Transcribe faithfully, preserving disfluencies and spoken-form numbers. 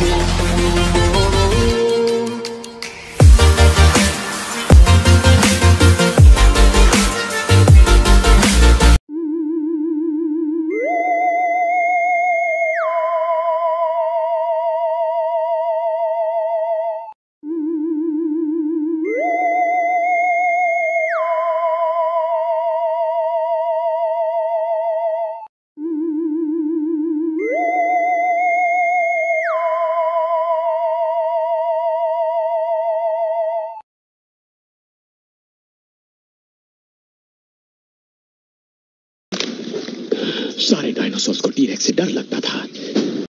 सारे डायनासोर्स को टी-रेक्स से डर लगता था,